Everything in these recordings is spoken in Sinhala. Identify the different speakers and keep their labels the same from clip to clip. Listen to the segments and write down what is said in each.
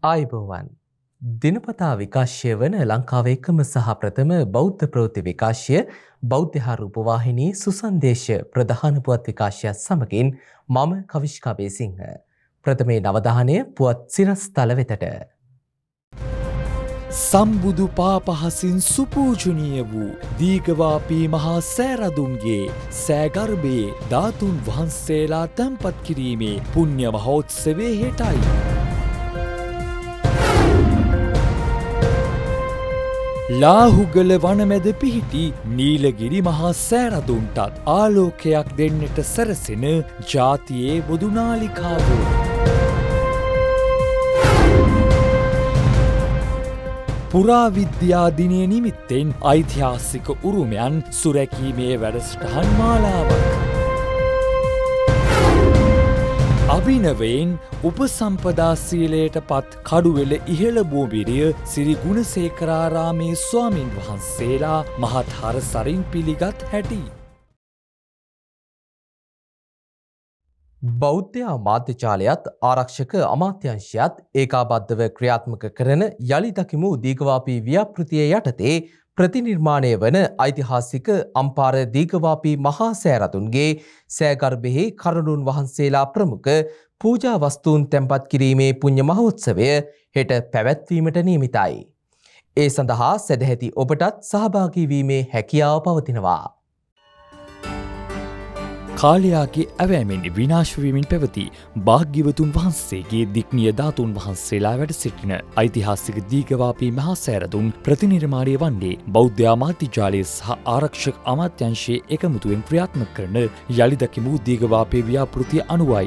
Speaker 1: ආයුබෝවන් දිනපතා විකාශය වන ලංකාවේ එකම සහ ප්‍රථම බෞද්ධ ප්‍රවෘත්ති විකාශය බෞද්ධ රූපවාහිනී සුසන්දේශ ප්‍රධාන පුවත් විකාශයත් සමගින් මම කවිෂ්කා බේසිංහ ප්‍රථමේ නවධානය පුවත් සිරස්තල වෙතට
Speaker 2: සම්බුදු පාපහසින් සුපූජනීය වූ දීඝවාපී මහා සෑරදුන්ගේ සෑගර්භයේ ධාතුන් වහන්සේලා තැන්පත් කිරීමේ පුණ්‍ය මහෝත්සවය හෙටයි. ලාහුගල වනමැද පිහිටි නීලගිරි මහා සෑරදුන්ටත් ආලෝකයක් දෙන්නට සැරසෙන ජාතියේ බොදුනාලිකාව. පුරාවිද්‍යා දිනය නිමිත්තෙන් ඓතිහාසික උරුමයන් සුරැකීමේ වැඩසටහන් මාලාවක්. අභිනවයෙන් උපසම්පදා සීලයට පත් කඩුවෙල ඉහළ බෝබිරිය සිරි ගුණසේකරාරාමේ ස්වාමින් වහන්සේලා මහත් හරසරින් පිළිගත් හැටි.
Speaker 1: බෞද්ධ මාධ්‍යජාලයත් ආරක්ෂක අමාත්‍යංශයත් ඒකාබද්ධව ක්‍රියාත්මක කරන යලි දකිමු දීඝවාපී ව්‍යාපෘතිය යටතේ ප්‍රතිනිර්මාණය වන ඓතිහාසික අම්පාර දීඝවාපී මහා සෑරදුන්ගේ සෑගර්භයෙහි කරුණුන් වහන්සේලා ප්‍රමුඛ පූජා වස්තුන් තැන්පත් කිරීමේ පුණ්‍ය මහෝත්සවය හෙට පැවැත්වීමට නියමිතයි. ඒ සඳහා සැදැහැති ඔබටත් සහභාගී වීමේ හැකියාව පවතිනවා.
Speaker 2: කාලයාගේ ඇවෑමෙන් විනාශවීමෙන් පැවති භාග්‍යවතුන් වහන්සේගේ දික්නිය ධාතුන් වහන්සේලා වැඩ සිටින ඓතිහාසික දීඝවාපී මහා සෑරදුන් ප්‍රතිනිර්මාණය වන්නේ බෞද්ධ මාධ්‍යජාලය සහ ආරක්ෂක අමාත්‍යාංශයේ එකමුතුවෙන් ක්‍රියාත්මක කරන යලි දකිමු දීඝවාපී ව්‍යාපෘතිය අනුවයි.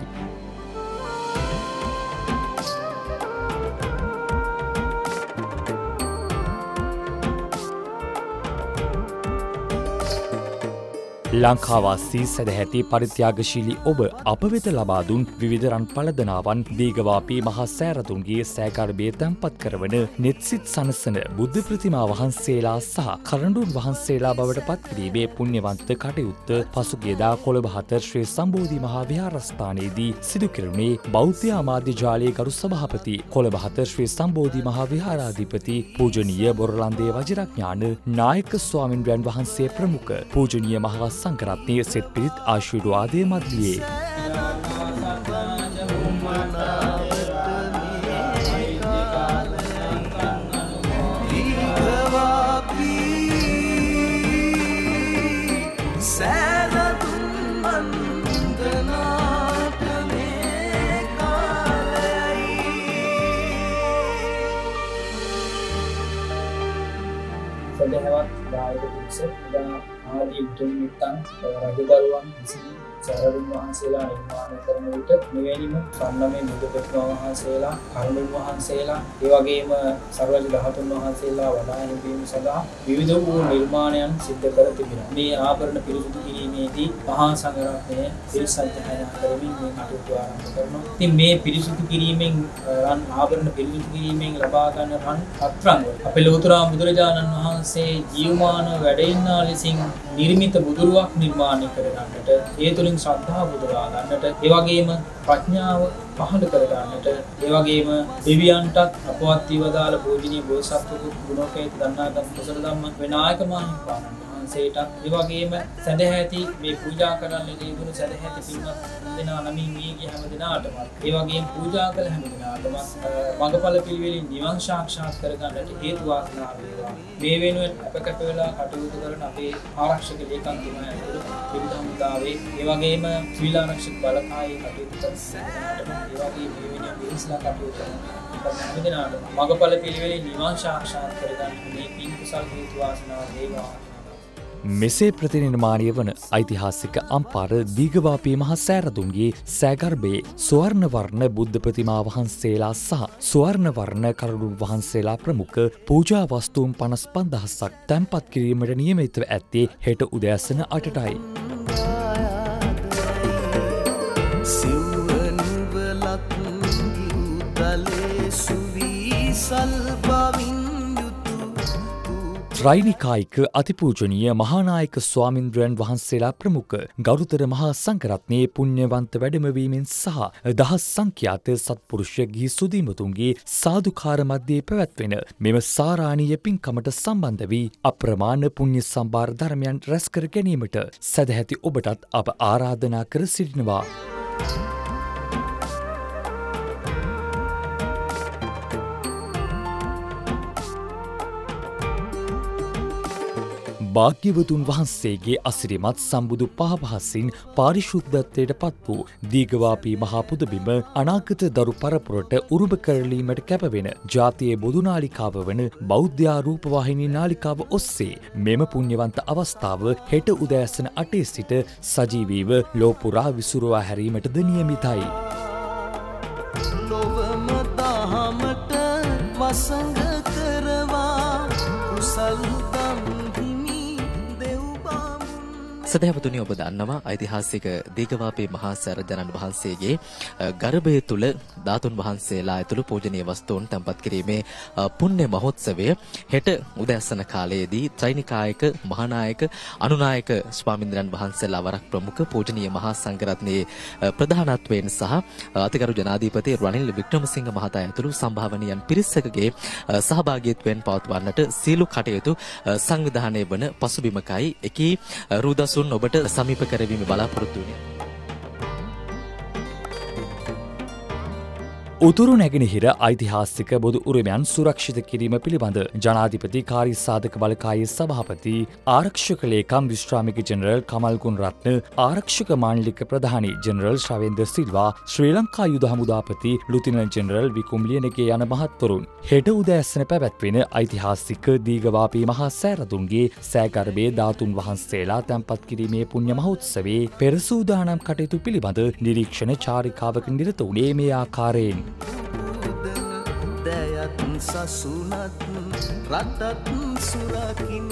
Speaker 2: ලංකාවාසී සැදැහැති පරිත්‍යාගශීලී ඔබ අප වෙත ලබා දුන් විවිධ රන් පළදනාවන් දීඝවාපී මහා සෑරදුන්ගේ සෑගර්භයේ තැන්පත් කරවන නෙත්සිත සනසන බුද්ධ ප්‍රතිමා වහන්සේලා සහ කරඬුන් වහන්සේලා බවට පත් කිරීමේ පුණ්‍යවන්ත කටයුත්ත පසුගියදා කොළඹ 4 ශ්‍රී සම්බෝධි මහා විහාරස්ථානයේදී සිදු කෙරුණේ බෞද්ධ ආමාත්‍ය ජාලයේ ගරු සභාපති කොළඹ 4 ශ්‍රී සම්බෝධි මහා විහාරාධිපති පූජනීය බොරලන්දේ වජිරඥාන නායක ස්වාමින් වහන්සේ ප්‍රමුඛ පූජනීය මහා සංඝරත්නය සෙත් පිරිත් ආශිර්වාදය මැදියේ
Speaker 3: සදහවත් දායක පිරිස ආදී උතුම් මිත්තන් රජදරුවන් විසින් සෑරදුන් වහන්සේලා නිර්මාණය කරන විට මෙවැනිම සම්නමේ බුදු ප්‍රතිමා වහන්සේලා කරඬුන් වහන්සේලා ඒ වගේම සර්වජ ධාතුන් වහන්සේලා වඩා හිඳීම සඳහා විවිධ වූ නිර්මාණයන් සිද්ධ කර තිබෙනවා. මේ ආභරණ පිරිසුදු කිරීමේදී මහා සංඝරත්නය පිරිසජ්ජායනා කරමින් මේ කටයුතු ආරම්භ කරනවා. ඉතින් මේ පිරිසුදු කිරීමෙන් ආභරණ පිරිසුදු කිරීමෙන් ලබා ගන්න රන් පත්‍රංග අපේ ලෝතර බුදුරජාණන් වහන්සේ ජීවමාන වැඩ ඉන්නා ලෙසින් නිර්මිත බුදුරුවක් නිර්මාණය කර ගන්නට ඒ තුලින් ශ්‍රද්ධාව බුදුරා ගන්නට ඒ වගේම ප්‍රඥාව පහළ කර ගන්නට ඒ වගේම දෙවියන්ටත් අපවත් වේදාල පූජනීය බෝසත්තු ගුණෝපේත දන්නාගත් කුසල ධම්ම විනායක මහින්පාණන් වහන්සේටත් ඒ වගේම සදැහැති මේ පූජා කරන්න ලැබුණු සදැහැති පින්වත් දෙනා නමින් මේ හැම දිනාටම ඒ වගේම පූජා කළ හැම දිනාටම මඟඵල පිළිවෙලින් නිවන් සාක්ෂාත් කර ගන්නට හේතු වාසනා වේවා. මේ වෙනුවෙන් අපකප වෙලා කටයුතු කරන අපේ ආරක්ෂක ලේකම් තුමා ඇතුළු පිරිතමුදාවේ ඒ වගේම සිවිල් ආරක්ෂක බලකායේ කටයුතු කරන ඒ වගේ මේ වෙනුවෙන් විශ්ලා කටයුතු කරන හැම දිනාටම මඟඵල පිළිවෙලින් නිවන් සාක්ෂාත් කර ගන්නට මේ පින් කුසල් හේතු වාසනා වේවා.
Speaker 2: මෙසේ ප්‍රතිනිර්මාණය වන ඓතිහාසික අම්පාර දීඝවාපී මහා සෑරදුන්ගේ සෑගර්භයේ ස්වර්ණ වර්ණ බුද්ධ ප්‍රතිමා වහන්සේලා සහ ස්වර්ණ වර්ණ කරඬුන් වහන්සේලා ප්‍රමුඛ පූජා වස්තුන් 55000ක් තැන්පත් කිරීමට නියමිතව ඇත්තේ හෙට උදෑසන 8ටයි. ත්‍රිනිකායික අතිපූජනීය මහානායක ස්වාමින්ද්‍රයන් වහන්සේලා ප්‍රමුඛ ගෞරවතර මහා සංඝරත්නයේ පුණ්‍යවන්ත වැඩමවීමෙන් සහ දහස් සංඛ්‍යාත සත්පුරුෂ ගිහි සුදීමතුන්ගේ සාදුකාර මැද්දේ පැවැත්වෙන මෙම සාරාණීය පින්කමට සම්බන්ධ වී අප්‍රමාණ පුණ්‍ය සම්භාර ධර්මයන් රැස් කර ගැනීමට සදැහැති ඔබටත් අප ආරාධනා කර සිටිනවා. භාග්‍යවතුන් වහන්සේගේ අසිරිමත් සම්බුදු පහපහසින් පාරිශුද්ධත්වයට පත් වූ දීඝවාපී මහා පුදබිම අනාගත දරු පරපුරට උරුම කරලීමට කැපවෙන ජාතියේ බොදු නාලිකාව වන බෞද්ධ රූපවාහිනී නාලිකාව ඔස්සේ මෙම පුණ්‍යවන්ත අවස්ථාව හෙට උදෑසන 8 සිට සජීවීව ලෝපුරා විසුරුවා හැරීමටද නියමිතයි.
Speaker 4: ලොවම දහමට වසඟ කරවා කුසල්
Speaker 5: සදහැවතුනි ඔබ දන්නවා ඓතිහාසික දීඝවාපී මහා සෑරජනන් වහන්සේගේ ගර්භය තුල ධාතුන් වහන්සේලා ඇතුළු පූජනීය වස්තුන් තැන්පත් කිරීමේ පුණ්‍ය මහෝත්සවය හෙට උදෑසන කාලයේදී ත්‍රිනිකායක මහානායක අනුනායක ස්වාමීන්ද්‍රයන් වහන්සේලා වරක් ප්‍රමුඛ පූජනීය මහා සංඝරත්නයේ ප්‍රධානත්වයෙන් සහ අතිගරු ජනාධිපති රනිල් වික්‍රමසිංහ මහතා ඇතුළු සම්භාවනීයන් පිරිසකගේ සහභාගීත්වයෙන් පවත්වන්නට සීලු කටයුතු සංවිධානය වන පසුබිමකයි එකී රුදසුන් ඔබට සමීප කරවීම බලාපොරොත්තු වෙන්නේ.
Speaker 2: උතුරු නැගෙනහිර ඓතිහාසික බොදු උරුමයන් සුරක්ෂිත කිරීම පිළිබඳ ජනාධිපති කාර්යසාධක බලකායේ සභාපති ආරක්ෂක ලේකම් විශ්‍රාමික ජෙනරල් කමල් ගුණරත්න ආරක්ෂක මාණ්ඩලික ප්‍රධානී ජෙනරල් ශවේන්ද්‍ර සිල්වා ශ්‍රී ලංකා යුද හමුදාපති ලුතිනන්ට් ජෙනරල් විකුම් ලියනගේ යන මහත්වරුන් හෙට උදෑසන පැවැත්වෙන ඓතිහාසික දීඝවාපී මහා සෑරදුන්ගේ සෑගර්භයේ ධාතුන් වහන්සේලා තැන්පත් කිරීමේ පුණ්‍ය මහෝත්සවයේ පෙර සූදානම් කටයුතු පිළිබඳ නිරීක්ෂණ චාරිකාවක නිරත වුණේ මේ ආකාරයෙන්.
Speaker 4: දයත් සසුනත් රටත් සුරකින්න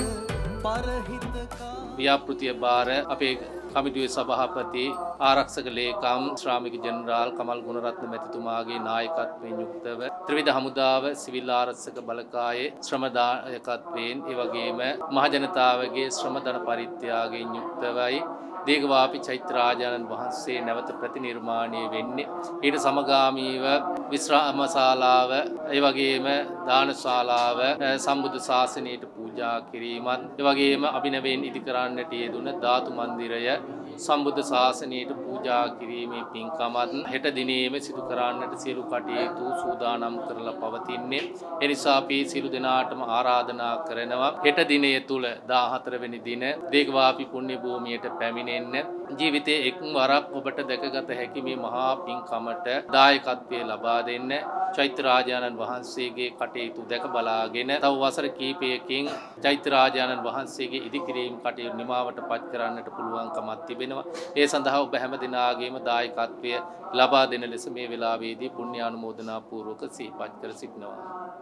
Speaker 4: පරහිතකා
Speaker 6: ව්‍යාපෘතිය භාර අපේ කමිටුවේ සභාපති ආරක්ෂක ලේකම් ශ්‍රාමික ජෙනරාල් කමල් ගුණරත්න මැතිතුමාගේ නායකත්වයෙන් යුක්තව ත්‍රිවිධ හමුදාව සිවිල් ආරක්ෂක බලකායේ ශ්‍රම දායකත්වයෙන් ඒ වගේම මහ ජනතාවගේ ශ්‍රම ධන පරිත්‍යාගයෙන් යුක්තවයි දීඝවාපී චෛත්‍යරාජානන් වහන්සේ නැවත ප්‍රතිනිර්මාණය වෙන්නේ. ඊට සමගාමීව විශ්‍රාමශාලාව ඒ වගේම දානශාලාව සම්බුද්ධ ශාසනයට පූජා කිරීමත් ඒ වගේම අභිනවයෙන් ඉදි කරන්නට යෙදුන ධාතු මන්දිරය සම්බුද්ධ ශාසනයට පූජා කිරීමේ පින්කමත් හෙට දිනේම සිදු කරන්නට සියලු කටයුතු සූදානම් කරලා පවතින්නේ. ඒ නිසා අපි සියලු දෙනාටම ආරාධනා කරනවා හෙට දිනය තුල 14 වෙනි දින දීඝවාපී පුණ්‍ය භූමියට පැමිණෙන්න ජීවිතයේ එක් වරක් ඔබට දැකගත හැකි මේ මහා පින්කමට දායකත්වයේ ලබා දෙන්න චෛත්‍යරාජානන් වහන්සේගේ කටයුතු දැක බලාගෙන තව වසර කිහිපයකින් චෛත්‍යරාජානන් වහන්සේගේ ඉදිකිරීම කටයුතු නිමාවට පත් කරන්නට පුළුවන්කමක් තිබෙනවා. ඒ සඳහා ඔබ හැම දිනාගේම දායකත්වය ලබා දෙන ලෙස මේ වෙලාවේදී පුණ්‍ය ආනුමෝදනා පූර්වක සිහිපත් කර සිටිනවා.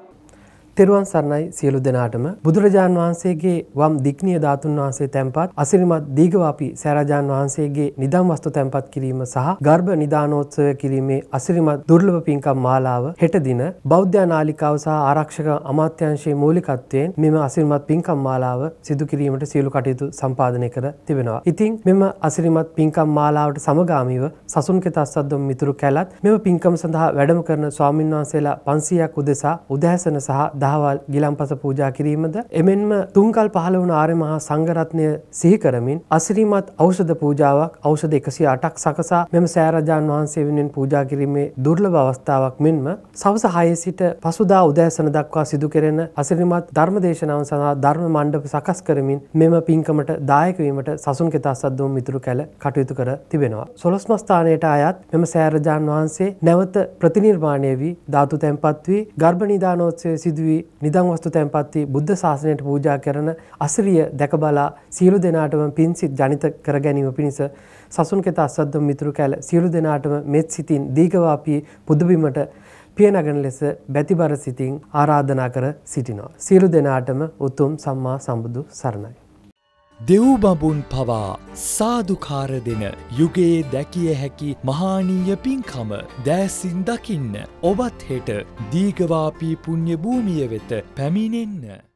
Speaker 7: තෙරුවන් සරණයි සියලු දෙනාටම. බුදුරජාන් වහන්සේගේ වම් දික්නිය ධාතුන් වහන්සේ තැන්පත් අසිරිමත් දීඝවාපී සෑරජාන් වහන්සේගේ නිදම් වස්තු තැන්පත් කිරීම සහ ගර්භ නිදානෝත්සවය කිරීමේ අසිරිමත් දුර්ලභ පින්කම් මාලාව හෙට දින බෞද්ධ නාලිකාව සහ ආරක්ෂක අමාත්‍යාංශයේ මූලිකත්වයෙන් මෙම අසිරිමත් පින්කම් මාලාව සිදු කිරීමට සියලු කටයුතු සම්පාදනය කර තිබෙනවා. ඉතින් මෙම අසිරිමත් පින්කම් මාලාවට සමගාමීව සසුන්කෙත අස්සද්දම් මිතුරු කැලත් මෙම පින්කම සඳහා වැඩම කරන ස්වාමින් වහන්සේලා 500ක් උදෙසා උදෑසන සහ දහවල් ගිලන්පස පූජා කිරීමද එමෙන්ම තුන්කල් පහළ වුණ ආර්ය මහා සංඝරත්නය සිහි කරමින් අසිරිමත් ඖෂධ පූජාවක් ඖෂධ 108ක් සකසා මෙම සෑරජාන් වහන්සේ වෙනුවෙන් පූජා කිරීමේ දුර්ලභ අවස්ථාවක් මෙන්ම සවස 6 සිට පසුදා උදෑසන දක්වා සිදු කෙරෙන අසිරිමත් ධර්ම දේශනාවන් සඳහා ධර්ම මණ්ඩප සකස් කරමින් මෙම පින්කමට දායක වීමට සසුන්කෙත අස්සද්දෝම මිතුරු කැල කටයුතු කර තිබෙනවා. 12ම ස්ථානයට අයත් මෙම සෑරජාන් වහන්සේ නැවත ප්‍රතිනිර්මාණය වී ධාතු තැන්පත් වී ගර්භ නිදානෝත්සවය සිදු නිදන් වස්තු තැන්පත් වී බුද්ධ ශාසනයට පූජා කරන අසිරිය දැක බලා සියලු දෙනාටම පින්සිත ජනිත කර ගැනීම පිණිස සසුන්කෙත අස්සද්දම් මිතුරු කැල සියලු දෙනාටම මෙත් සිතින් දීඝවාපී පුදබිමට පියනගන ලෙස බැතිබර සිතින් ආරාධනා කර සිටිනවා. සියලු දෙනාටම උතුම් සම්මා සම්බුදු සරණයි.
Speaker 2: දෙව් බඹුන් පවා සාදුකාර දෙන යුගයේ දැකිය හැකි මහානීය පින්කම දෑසින් දකින්න ඔබත් හෙට දීඝවාපී පුණ්‍ය භූමිය වෙත පැමිණෙන්න.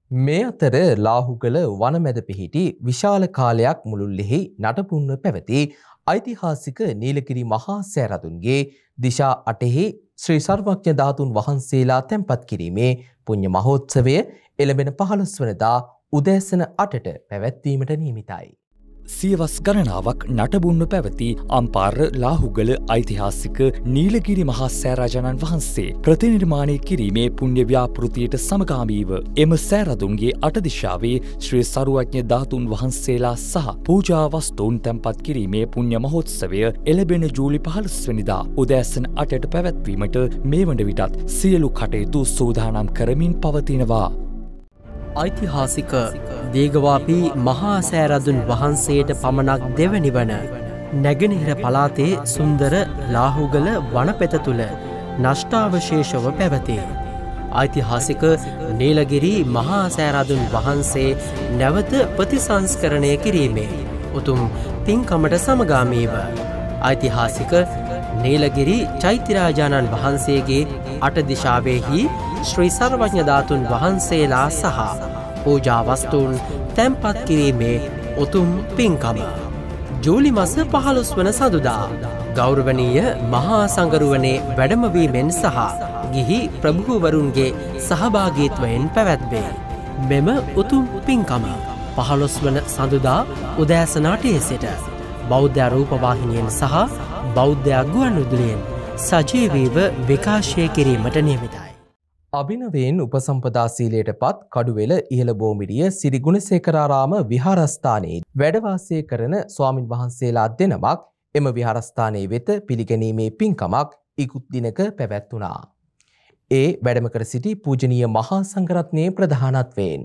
Speaker 1: මේ අතර ලාහුගල වනමැද පිහිටි විශාල කාලයක් මුළුල්ලෙහි නටපුන්ව පැවති ඓතිහාසික නීලගිරි මහා සෑරදුන්ගේ දිශා 8හි ශ්‍රී සර්වඥ ධාතුන් වහන්සේලා තැන්පත් කිරීමේ පුණ්‍ය මහෝත්සවය එළඹෙන 15 වනදා උදෑසන 8ට පැවැත්වීමට නියමිතයි.
Speaker 2: සියවස් ගණනාවක් නටබුන්ව පැවති අම්පාර ලාහුගල ඓතිහාසික නීලගිරි මහා සෑරාජාණන් වහන්සේ ප්‍රතිනිර්මාණය කිරීමේ පුණ්‍ය ව්‍යාපෘතියට සමගාමීව එම සෑරදුන්ගේ අටදිශාවේ ශ්‍රී සරුවඥ ධාතුන් වහන්සේලා සහ පූජා වස්තුන් තැන්පත් කිරීමේ පුණ්‍ය මහෝත්සවය එළඹෙන ජූලි 15 වෙනිදා උදෑසන 8ට පැවැත්වීමට මේ වන විටත් සියලු කටයුතු සූදානම් කරමින් පවතිනවා.
Speaker 8: ඓතිහාසික දේගවාපී මහා සෑරදුන් වහන්සේට පමණක් දෙවැනි වන නැගෙනහිර පළාතේ සුන්දර ලාහුගල වනපෙත තුළ නෂ්ටාවශේෂව පැවතේ. ඓතිහාසික නීලගිරි මහා සෑරදුන් වහන්සේ නැවත ප්‍රතිසංස්කරණය කිරීමේ උතුම් පින්කමට සමගාමීව ඓතිහාසික නීලගිරි චෛත්‍යරාජාණන් වහන්සේගේ අටදිශාවෙහි ශ්‍රී සර්වඥ ධාතුන් වහන්සේලා සහ පූජා වස්තුන් තැන්පත් කිරීමේ උතුම් පින්කම ජූලි මාස 15 වන සඳුදා ගෞරවනීය මහා සංඝරුවනේ වැඩමවීමෙන් සහ ගිහි ප්‍රභූවරුන්ගේ සහභාගීත්වයෙන් පැවැත්වේ. මෙම උතුම් පින්කම 15 වන සඳුදා උදෑසන 8 සිට බෞද්ධ රූපවාහිනියෙන් සහ බෞද්ධ ගුවන්විදුලියෙන් සජීවීව විකාශය කිරීමට නියමිතයි.
Speaker 1: අභිනවයෙන් උපසම්පදා සීලයට පත් කඩුවෙල ඉහළ බෝමිඩිය සිරි ගුණසේකරාරාම විහාරස්ථානයේ වැඩ වාසය කරන ස්වාමින් වහන්සේලා දෙනමක් එම විහාරස්ථානයේ වෙත පිළිගැනීමේ පින්කමක් ඉකුත් දිනක පැවැත්වුණා. ඒ වැඩම කර සිටි පූජනීය මහා සංඝරත්නයේ ප්‍රධානත්වයෙන්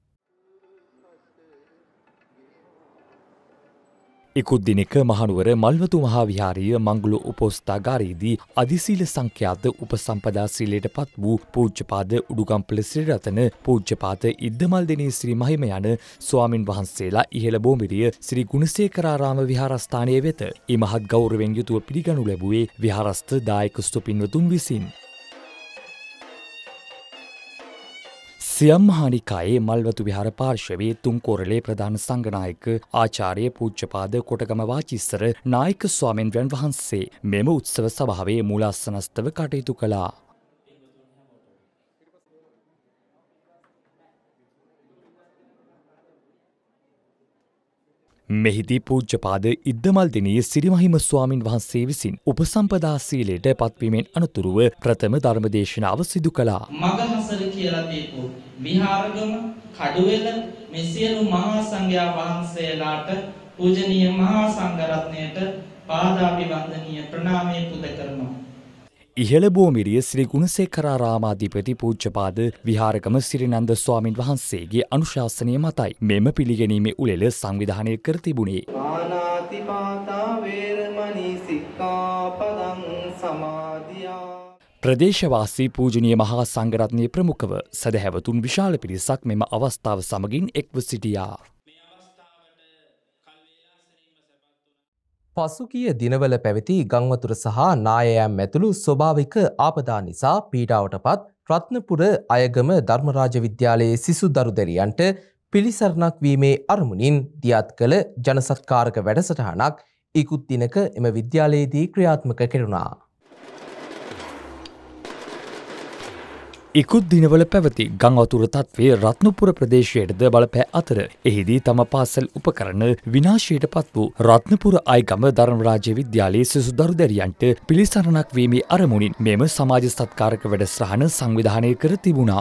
Speaker 2: ඉකුත් දිනක මහනුවර මල්වතු මහා විහාරීය මංගල උපෝස්ථාගාරයේදී අධිසීල සංඛ්‍යාත උපසම්පදා සීලයට පත් වූ පූජ්‍යපාද උඩුගම්පල සිරිරතන පූජ්‍යපාද ඉද්දමල්දෙණිය ශ්‍රී මහිම යන ස්වාමින් වහන්සේලා ඉහළ බෝමිරිය ශ්‍රී ගුණසේකරාරාම විහාරස්ථානයේ වෙත ඉමහත් ගෞරවයෙන් යුතුව පිළිගනු ලැබුවේ විහාරස්ථ දායක ස්තුපින්වතුන් විසින්. සියම් මහානිකායේ මල්වතු විහාර පාර්ශවයේ තුන්කෝරළේ ප්‍රධාන සංඝනායක ආචාර්ය පූජ්‍යපාද කොටගම වාචිස්සර නායක ස්වාමීන්වයන් වහන්සේ මෙම උත්සව සභාවේ මූලාසනස්ථව කටයුතු කළා. මෙහිදී පූජ්‍යපාද ඉද්දමල්දෙණිය සිරිමහිම ස්වාමින් වහන්සේ විසින් උපසම්පදා සීලයට පත්වීමෙන් අනතුරුව ප්‍රථම ධර්මදේශනාව සිදු කළා.
Speaker 9: මගහසර කියලා දීපු විහාරගම කඩුවෙල මේ සියලු මහා සංඝයා වහන්සේලාට පූජනීය මහා සංඝරත්නයට පාදාභිවන්දනීය ප්‍රණාමය පුද කරනවා.
Speaker 2: ඉහළ බෝමිරිය ශ්‍රී ගුණසේකරාරාමාධිපති පූජ්‍යපාද විහාරගම සිරිනන්ද ස්වාමින් වහන්සේගේ අනුශාසනය මතයි මෙම පිළිගැනීමේ උළෙල සංවිධානය කර තිබුණේ.
Speaker 4: ආනාතිපාතා වේරමණී සික්ඛාපදං සමාදියා.
Speaker 2: ප්‍රදේශවාසී පූජනීය මහා සංඝරත්නයේ ප්‍රමුඛව සදහැවතුන් විශාල පිරිසක් මෙම අවස්ථාව සමගින් එක්ව සිටියා.
Speaker 1: පසුගිය දිනවල පැවති ගංවතුර සහ නායයම් ඇතුළු ස්වභාවික ආපදා නිසා පීඩාවටපත් රත්නපුර අයගම ධර්මරාජ විද්‍යාලයේ සිසු දරුදැරියන්ට පිළිසරණක් වීමේ අරමුණින් දියත් කළ ජනසත්කාරක වැඩසටහනක් ඉකුත් දිනක එම විද්‍යාලයේදී ක්‍රියාත්මක කෙරුණා.
Speaker 2: ඉකුත් දිනවල පැවති ගංවතුර තත්ත්වය රත්නපුර ප්‍රදේශයටද බලපෑ අතර එහිදී තම පාසල් උපකරණ විනාශයට පත් වූ රත්නපුර අයගම ධර්මරාජ විද්‍යාලයේ සිසු දරුදැරියන්ට පිළිසරණක් වීමේ අරමුණින් මෙම සමාජ සත්කාරක වැඩසටහන සංවිධානය කර තිබුණා.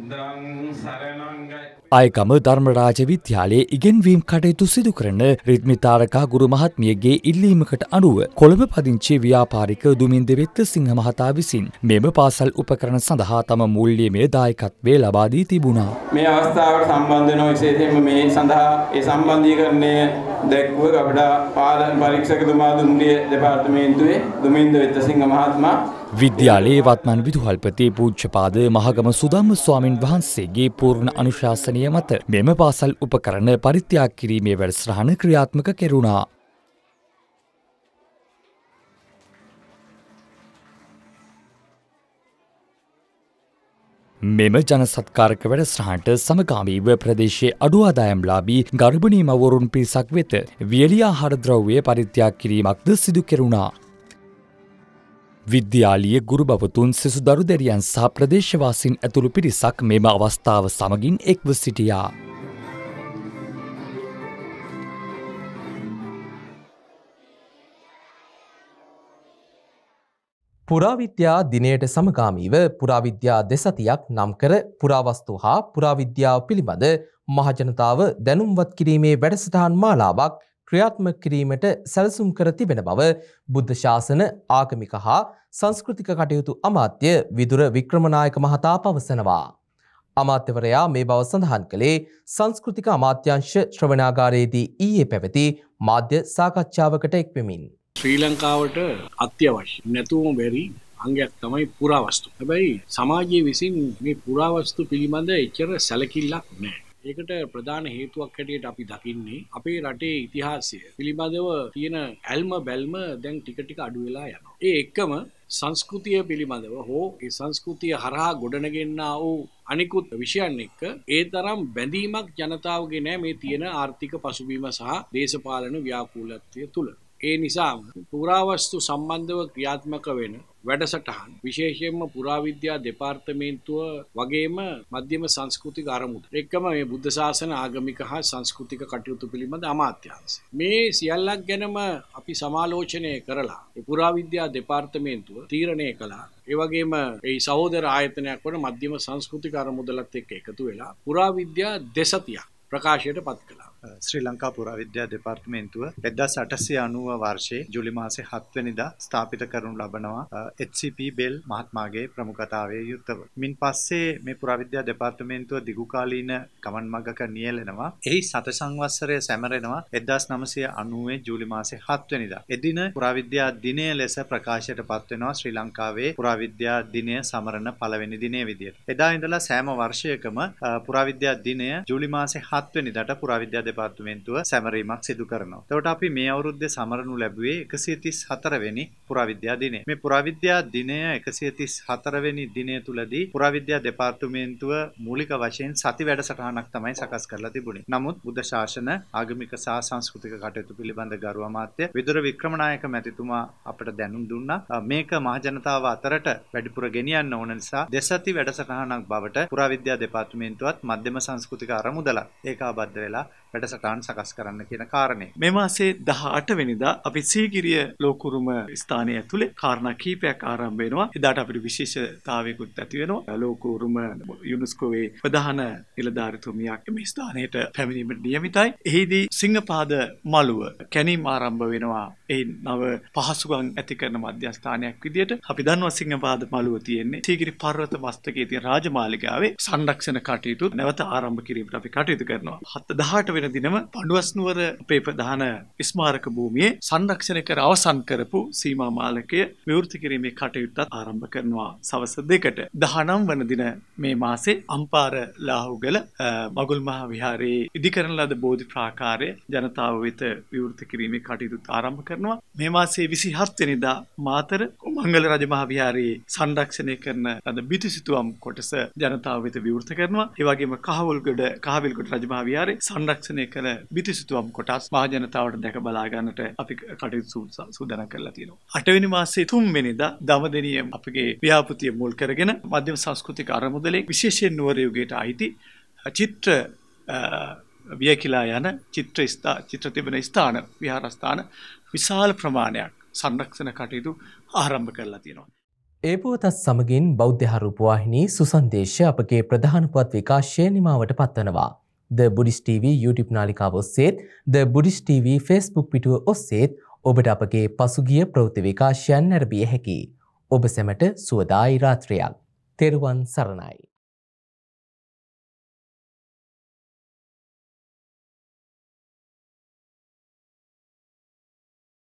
Speaker 2: අයගම ධර්මරාජ විද්‍යාලයේ ඉගෙන්වීම් කටයුතු සිදු කරන රිද්මිතාරකා ගුරු මහත්මියගේ ඉල්ලීමකට අනුව කොළඹ පදිංචි ව්‍යාපාරික දුමින්ද වෙත්තසිංහ මහතා විසින් මෙම පාසල් උපකරණ සඳහා තම මූල්‍යමය දායකත්වය ලබා දී තිබුණා.
Speaker 10: මේ අවස්ථාවට සම්බන්ධ වෙන විශේෂයෙන්ම මේ සඳහා ඒ සම්බන්ධීකරණය දැක්වුව ගබඩා පාලන පරීක්ෂකතුමා දුම්රිය දෙපාර්තමේන්තුවේ දුමින්ද වෙත්තසිංහ මහත්මයා
Speaker 2: විද්‍යාලයේ වත්මන් විදුහල්පති පූජ්‍යපාද මහගම සුදම්ම ස්වාමින් වහන්සේගේ පූර්ණ අනුශාසනය මත මෙම පාසල් උපකරණ පරිත්‍යාග කිරීමේ වැඩසටහන ක්‍රියාත්මක කෙරුණා. මෙම ජන සත්කාරක වැඩසටහනට සමගාමීව ප්‍රදේශයේ අඩු ආදායම්ලාභී ගර්භණී මව්වරුන් පිරිසක් වෙත වියලි ආහාර ද්‍රව්‍ය පරිත්‍යාග කිරීමක්ද සිදු කෙරුණා. විද්‍යාලීය ගුරු බවතුන් සිසු දරු දැරියන් සහ ප්‍රදේශවාසීන් ඇතුළු පිරිසක් මෙම අවස්ථාව සමගින් එක්ව සිටියා.
Speaker 1: පුරාවිද්‍යා දිනයට සමගාමීව පුරාවිද්‍යා දෙසතියක් නම් කර පුරාවස්තු හා පුරාවිද්‍යාව පිළිබඳ මහජනතාව දැනුම්වත් කිරීමේ වැඩසටහන් මාලාවක් ක්‍රියාත්මක කිරීමට සැලසුම් කර තිබෙන බව බුද්ධ ශාසන ආගමික හා සංස්කෘතික කටයුතු අමාත්‍ය විදුර වික්‍රමනායක මහතා පවසනවා. අමාත්‍යවරයා මේ බව සඳහන් කළේ සංස්කෘතික අමාත්‍යාංශ ශ්‍රවණාගාරයේදී ඊයේ පැවති මාධ්‍ය සාකච්ඡාවකට එක්වෙමින්.
Speaker 11: ශ්‍රී ලංකාවට අත්‍යවශ්‍ය නැතුවම බැරි අංගයක් තමයි පුරාවස්තු. හැබැයි සමාජයේ විසින් මේ පුරාවස්තු පිළිබඳ එච්චර සැලකිල්ලක් නැහැ. ඒකට ප්‍රධාන හේතුවක් හැටියට අපි දකින්නේ අපේ රටේ ඉතිහාසය පිළිබඳව තියෙන ඇල්ම බැල්ම දැන් ටික ටික අඩු වෙලා යනවා. ඒ එක්කම සංස්කෘතිය පිළිබඳව හෝ ඒ සංස්කෘතිය හරහා ගොඩනගෙන්නා වූ අනිකුත් විෂයන් එක්ක ඒ තරම් බැඳීමක් ජනතාවගේ නැහැ මේ තියෙන ආර්ථික පසුබිම සහ දේශපාලන ව්‍යාකූලත්වය තුළ. ඒ නිසා පුරාවස්තු සම්බන්ධව ක්‍රියාත්මක වෙන වැඩසටහන් විශේෂයෙන්ම පුරාවිද්‍යා දෙපාර්තමේන්තුව වගේම මධ්‍යම සංස්කෘතික අරමුදල එක්කම මේ බුද්ධ ශාසන ආගමික හා සංස්කෘතික කටයුතු පිළිබඳ අමාත්‍යාංශය මේ සියල්ලක් ගැනම අපි සමාලෝචනය කරලා ඒ පුරාවිද්‍යා දෙපාර්තමේන්තුව තීරණය කළා. ඒ වගේම ඒ සහෝදර ආයතනයක් වන මධ්‍යම සංස්කෘතික අරමුදලත් එක්ක එකතු වෙලා පුරාවිද්‍යා දෙසතියක් ප්‍රකාශයට පත් කළා.
Speaker 12: ශ්‍රී ලංකා පුරාවිද්‍යා දෙපාර්තමේන්තුව 1890 වර්ෂයේ ජූලි මාසේ 7 වෙනිදා ස්ථාපිත කරනු ලබනවා HCP බෙල් මහත්මයාගේ ප්‍රමුඛතාවයේ යුක්තව. මින් පස්සේ මේ පුරාවිද්‍යා දෙපාර්තමේන්තුව දිගුකාලීන ගමන් මඟක නියැලෙනවා. එහි සත සංවත්සරය සැමරෙනවා 1990 ජූලි මාසේ 7 වෙනිදා. එදින පුරාවිද්‍යා දිනය ලෙස ප්‍රකාශයට පත් වෙනවා ශ්‍රී ලංකාවේ පුරාවිද්‍යා දිනය සමරන පළවෙනි දිනය විදියට. එදා ඉඳලා සෑම වර්ෂයකම පුරාවිද්‍යා දිනය ජූලි මාසේ 7 වෙනිදාට පුරාවිද්‍යා දෙපාර්තමේන්තුව සැමරීමක් සිදු කරනවා. එතකොට අපි මේ අවුරුද්දේ සමරනු ලැබුවේ 134 වෙනි පුරාවිද්‍යා දිනය. මේ පුරාවිද්‍යා දිනය 134 වෙනි දිනය තුලදී පුරාවිද්‍යා දෙපාර්තමේන්තුව මූලික වශයෙන් සති වැඩසටහනක් තමයි සකස් කරලා තිබුණේ. නමුත් බුද්ධ ශාසන ආගමික සහ සංස්කෘතික කටයුතු පිළිබඳ ගරු අමාත්‍ය විදුර වික්‍රමනායක මැතිතුමා අපට දැනුම් දුන්නා. මේක මහ ජනතාව අතරට වැඩිපුර ගෙනියන්න ඕන නිසා දෙසති වැඩසටහනක් බවට පුරාවිද්‍යා දෙපාර්තමේන්තුවත් මධ්‍යම සංස්කෘතික අරමුදලත් ඒකාබද්ධ වෙලා වැඩසටහන් සකස් කරන්න කියන කාරණේ. මේ මාසේ 18 වෙනිදා අපි සීගිරිය ලෝකුරුම ස්ථානය ඇතුලේ කාරණා කීපයක් ආරම්භ වෙනවා. එදාට අපිට විශේෂතාවයකුත් ඇති වෙනවා. ලෝකුරුම යුනෙස්කෝවේ ප්‍රධාන නිලධාරිතුමියක් මේ ස්ථානයට පැමිණීමට නියමිතයි. එහිදී සිංහපාද මළුව කැණීම් ආරම්භ වෙනවා. ඒ නව පහසුකම් ඇති කරන මධ්‍යස්ථානයක් විදියට අපි දන්නවා සිංහපාද මළුව තියෙන්නේ සීගිරි පර්වත මස්තකයේ තියෙන රාජමාලිගාවේ සංරක්ෂණ කටයුතු නැවත ආරම්භ කිරීමට අපි කටයුතු කරනවා. 18 වෙනි දිනම පඬුවස්නුවර අපේ ප්‍රධාන ස්මාරක භූමියේ සංරක්ෂණය කර අවසන් කරපු සීමා මාලකය විවෘත කිරීමේ කටයුත්තත් ආරම්භ කරනවා සවස් 2ට. 19 වන දින මේ මාසේ අම්පාර ලාහුගල මගුල් මහ විහාරයේ ඉදිකරන ලද බෝධි ප්‍රාකාරය ජනතාව වෙත විවෘත කිරීමේ කටයුතු ආරම්භ කරනවා. මේ මාසේ 27 වෙනිදා මාතර මංගල රජ මහ විහාරයේ සංරක්ෂණය කරන ලද බිතුසිතුවම් කොටස ජනතාව වෙත විවෘත කරනවා. ඒ වගේම කහවල්ගොඩ රජ මහ විහාරයේ සංරක්ෂණය කළ බිතුසිතුවම් කොටස් මහ ජනතාවට දැක බලා ගන්නට අපි කටයුතු සූදානම් කරලා තියෙනවා. 8 වෙනි මාසේ 3 වෙනිදා දමදෙනිය අපගේ ව්‍යාපෘතිය මුල් කරගෙන මධ්‍යම සංස්කෘතික අරමුදලේ විශේෂයෙන් නුවර යුගයට අයිති චිත්‍ර වියකිලා යන චිත්‍ර තිබෙන ස්ථාන විහාරස්ථාන විශාල ප්‍රමාණයක් සංරක්ෂණ කටයුතු ආරම්භ කරලා තියෙනවා.
Speaker 1: ඒ පුවතත් සමගින් බෞද්ධ රූපවාහිනී සුසන්දේශ අපගේ ප්‍රධාන පුවත් විකාශය නිමාවට පත්වනවා. The Buddhist TV YouTube නාලිකාව ඔස්සේත් The Buddhist TV Facebook පිටුව ඔස්සේත් ඔබට අපගේ පසුගිය ප්‍රවෘත්ති විකාශයන් නැරඹිය හැකියි. ඔබ සැමට සුවදායි රාත්‍රියක්. තෙරුවන් සරණයි.